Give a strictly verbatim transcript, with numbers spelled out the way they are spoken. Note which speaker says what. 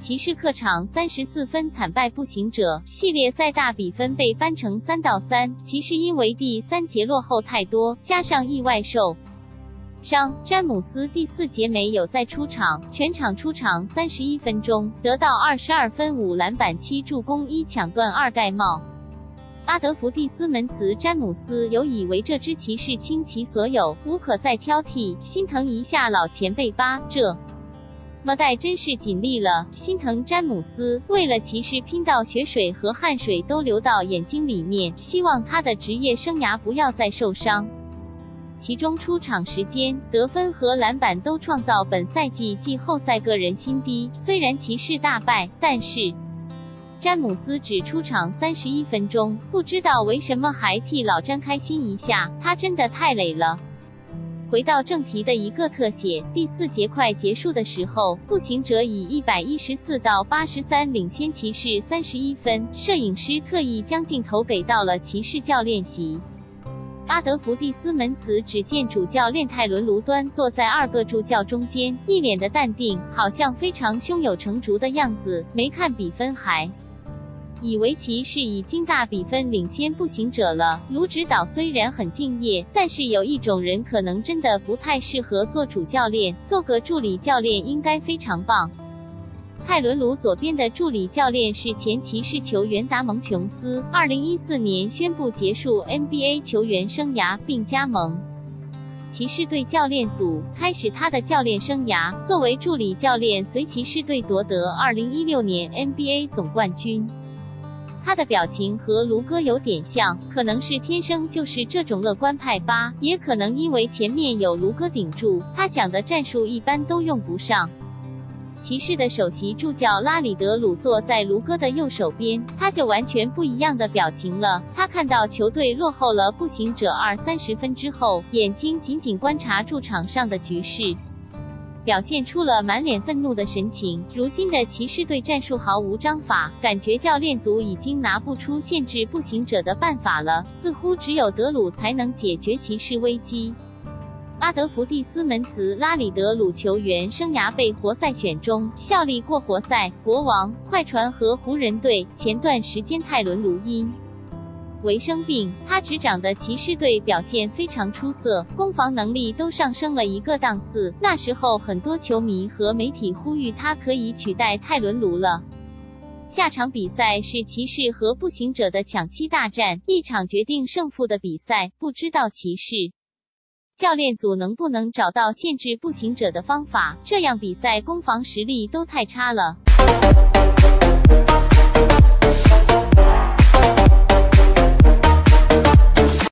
Speaker 1: 骑士客场三十四分惨败步行者，系列赛大比分被扳成三到三。骑士因为第三节落后太多，加上意外受伤，詹姆斯第四节没有再出场，全场出场三十一分钟，得到二十二分、五篮板、七助攻、一抢断、二盖帽。阿德弗蒂斯门茨詹姆斯有以为这支骑士倾其所有，无可再挑剔，心疼一下老前辈吧，这么带真是尽力了，心疼詹姆斯，为了骑士拼到血水和汗水都流到眼睛里面，希望他的职业生涯不要再受伤。其中出场时间、得分和篮板都创造本赛季季后赛个人新低。虽然骑士大败，但是詹姆斯只出场三十一分钟，不知道为什么还替老詹开心一下，他真的太累了。回到正题的一个特写，第四节快结束的时候，步行者以一百一十四到八十三领先骑士三十一分。摄影师特意将镜头给到了骑士教练席。阿德弗蒂斯门茨只见主教练泰伦卢端坐在二个助教中间，一脸的淡定，好像非常胸有成竹的样子，没看比分还以为骑士已经大比分领先步行者了。卢指导虽然很敬业，但是有一种人可能真的不太适合做主教练，做个助理教练应该非常棒。泰伦卢左边的助理教练是前骑士球员达蒙琼斯，二零一四年宣布结束 N B A 球员生涯，并加盟骑士队教练组，开始他的教练生涯。作为助理教练，随骑士队夺得二零一六年 N B A 总冠军。他的表情和卢哥有点像，可能是天生就是这种乐观派吧，也可能因为前面有卢哥顶住，他想的战术一般都用不上。骑士的首席助教拉里德鲁坐在卢哥的右手边，他就完全不一样的表情了。他看到球队落后了步行者二三十分之后，眼睛紧紧观察住场上的局势，表现出了满脸愤怒的神情。如今的骑士队战术毫无章法，感觉教练组已经拿不出限制步行者的办法了，似乎只有德鲁才能解决骑士危机。阿德弗蒂斯门茨拉里德鲁球员生涯被活塞选中，效力过活塞、国王、快船和湖人队。前段时间泰伦卢因为生病，他执掌的骑士队表现非常出色，攻防能力都上升了一个档次。那时候很多球迷和媒体呼吁他可以取代泰伦卢了。下场比赛是骑士和步行者的抢七大战，一场决定胜负的比赛。不知道骑士教练组能不能找到限制步行者的方法，这样比赛攻防实力都太差了。